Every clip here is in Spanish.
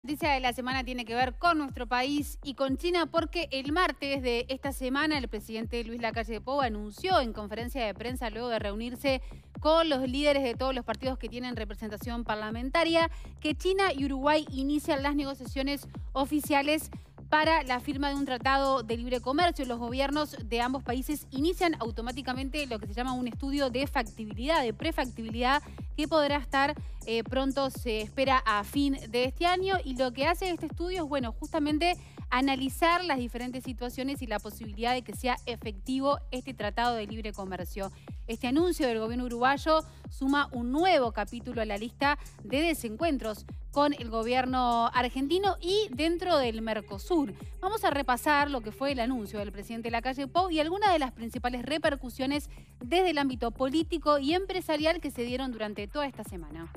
Noticia de la semana tiene que ver con nuestro país y con China porque el martes de esta semana el presidente Luis Lacalle Pou anunció en conferencia de prensa luego de reunirse con los líderes de todos los partidos que tienen representación parlamentaria que China y Uruguay inician las negociaciones oficiales para la firma de un tratado de libre comercio. Los gobiernos de ambos países inician automáticamente lo que se llama un estudio de factibilidad, de prefactibilidad, que podrá estar pronto, se espera, a fin de este año. Y lo que hace este estudio es, bueno, justamente analizar las diferentes situaciones y la posibilidad de que sea efectivo este tratado de libre comercio. Este anuncio del gobierno uruguayo suma un nuevo capítulo a la lista de desencuentros con el gobierno argentino y dentro del Mercosur. Vamos a repasar lo que fue el anuncio del presidente Lacalle Pou y algunas de las principales repercusiones desde el ámbito político y empresarial que se dieron durante toda esta semana.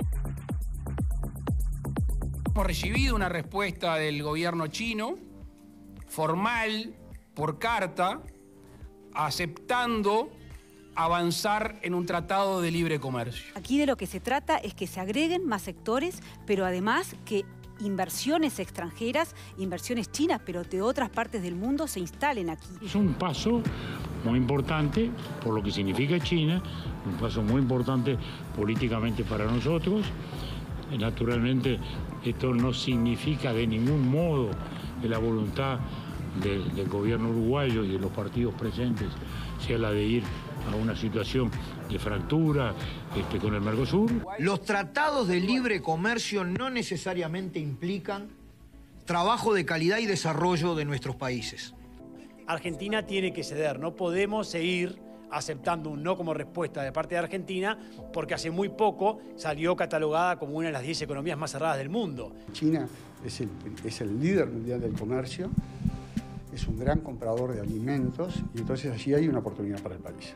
Hemos recibido una respuesta del gobierno chino, formal, por carta, aceptando avanzar en un tratado de libre comercio. Aquí de lo que se trata es que se agreguen más sectores, pero además que inversiones extranjeras, inversiones chinas, pero de otras partes del mundo, se instalen aquí. Es un paso muy importante por lo que significa China, un paso muy importante políticamente para nosotros. Naturalmente, esto no significa de ningún modo que la voluntad del gobierno uruguayo y de los partidos presentes sea la de ir a una situación de fractura con el Mercosur. Los tratados de libre comercio no necesariamente implican trabajo de calidad y desarrollo de nuestros países. Argentina tiene que ceder, no podemos seguir aceptando un no como respuesta de parte de Argentina, porque hace muy poco salió catalogada como una de las 10 economías más cerradas del mundo. China es el líder mundial del comercio, es un gran comprador de alimentos y entonces allí hay una oportunidad para el país.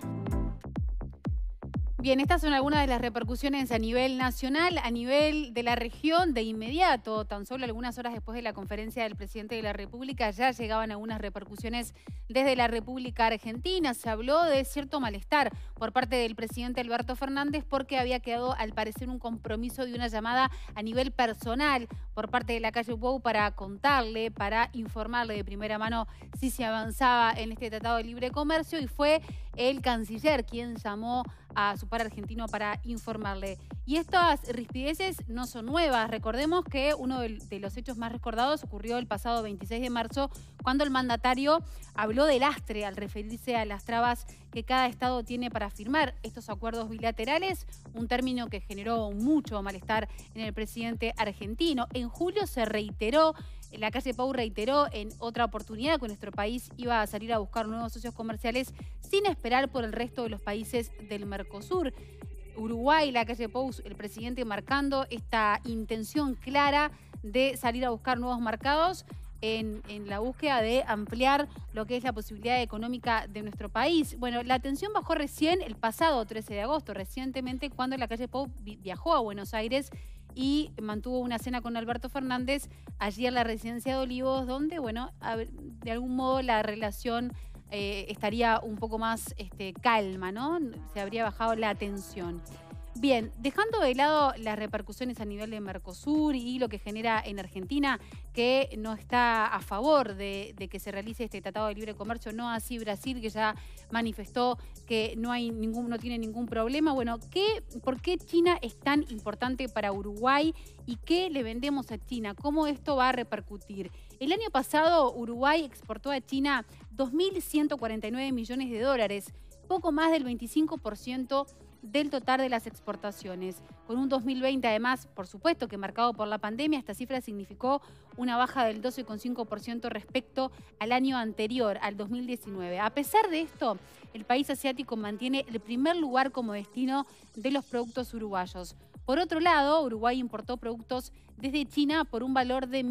Bien, estas son algunas de las repercusiones a nivel nacional, a nivel de la región. De inmediato, tan solo algunas horas después de la conferencia del presidente de la República, ya llegaban algunas repercusiones desde la República Argentina. Se habló de cierto malestar por parte del presidente Alberto Fernández porque había quedado, al parecer, un compromiso de una llamada a nivel personal por parte de Lacalle Pou para contarle, para informarle de primera mano si se avanzaba en este tratado de libre comercio, y fue el canciller quien llamó a su par argentino para informarle. Y estas rispideces no son nuevas. Recordemos que uno de los hechos más recordados ocurrió el pasado 26 de marzo, cuando el mandatario habló de lastre al referirse a las trabas que cada estado tiene para firmar estos acuerdos bilaterales, un término que generó mucho malestar en el presidente argentino. En julio se reiteró, Lacalle Pou reiteró en otra oportunidad que nuestro país iba a salir a buscar nuevos socios comerciales sin esperar por el resto de los países del Mercosur. Uruguay, Lacalle Pou, el presidente, marcando esta intención clara de salir a buscar nuevos mercados en la búsqueda de ampliar lo que es la posibilidad económica de nuestro país. Bueno, la tensión bajó recién el pasado 13 de agosto, recientemente, cuando Lacalle Pou viajó a Buenos Aires y mantuvo una cena con Alberto Fernández allí en la residencia de Olivos, donde, bueno, de algún modo la relación estaría un poco más calma, ¿no? Se habría bajado la tensión. Bien, dejando de lado las repercusiones a nivel de Mercosur y lo que genera en Argentina, que no está a favor de que se realice este tratado de libre comercio, no así Brasil, que ya manifestó que no tiene ningún problema. Bueno, ¿por qué China es tan importante para Uruguay y qué le vendemos a China? ¿Cómo esto va a repercutir? El año pasado Uruguay exportó a China 2.149 millones de dólares, poco más del 25% del total de las exportaciones. Con un 2020, además, por supuesto que marcado por la pandemia, esta cifra significó una baja del 12,5% respecto al año anterior, al 2019. A pesar de esto, el país asiático mantiene el primer lugar como destino de los productos uruguayos. Por otro lado, Uruguay importó productos desde China por un valor de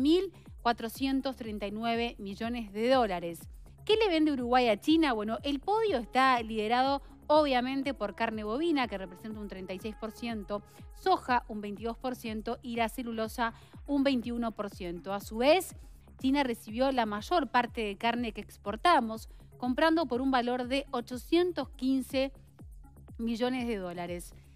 1.439 millones de dólares. ¿Qué le vende Uruguay a China? Bueno, el podio está liderado obviamente por carne bovina, que representa un 36%, soja un 22% y la celulosa un 21%. A su vez, China recibió la mayor parte de carne que exportamos, comprando por un valor de 815 millones de dólares.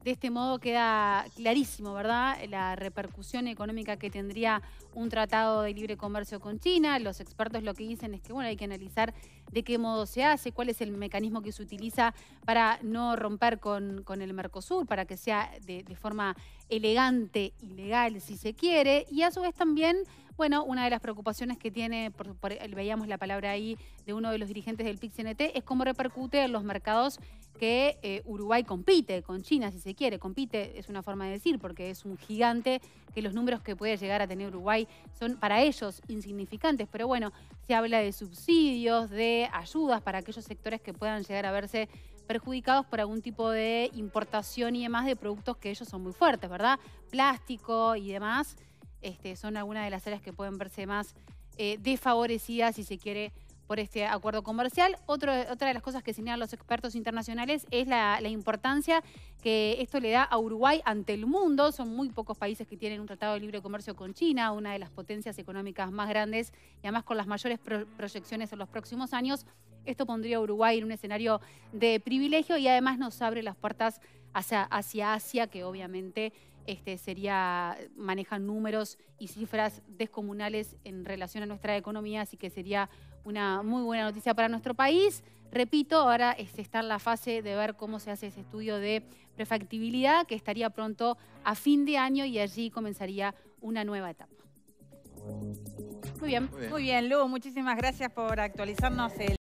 De este modo queda clarísimo, ¿verdad?, la repercusión económica que tendría un tratado de libre comercio con China. Los expertos lo que dicen es que, bueno, hay que analizar de qué modo se hace, cuál es el mecanismo que se utiliza para no romper con el Mercosur, para que sea de forma elegante y legal, si se quiere. Y a su vez también, bueno, una de las preocupaciones que tiene, veíamos la palabra ahí de uno de los dirigentes del PIC-CNT, es cómo repercute en los mercados que Uruguay compite con China, si se quiere. Compite es una forma de decir, porque es un gigante, que los números que puede llegar a tener Uruguay son para ellos insignificantes. Pero bueno, se habla de subsidios, de ayudas para aquellos sectores que puedan llegar a verse perjudicados por algún tipo de importación y demás de productos que ellos son muy fuertes, ¿verdad? Plástico y demás. Son algunas de las áreas que pueden verse más desfavorecidas, si se quiere, por este acuerdo comercial. Otra de las cosas que señalan los expertos internacionales es la importancia que esto le da a Uruguay ante el mundo. Son muy pocos países que tienen un tratado de libre comercio con China, una de las potencias económicas más grandes y además con las mayores proyecciones en los próximos años. Esto pondría a Uruguay en un escenario de privilegio y además nos abre las puertas hacia Asia, que obviamente manejan números y cifras descomunales en relación a nuestra economía, así que sería una muy buena noticia para nuestro país. Repito, ahora está en la fase de ver cómo se hace ese estudio de prefactibilidad, que estaría pronto a fin de año y allí comenzaría una nueva etapa. Muy bien, Lu, muchísimas gracias por actualizarnos el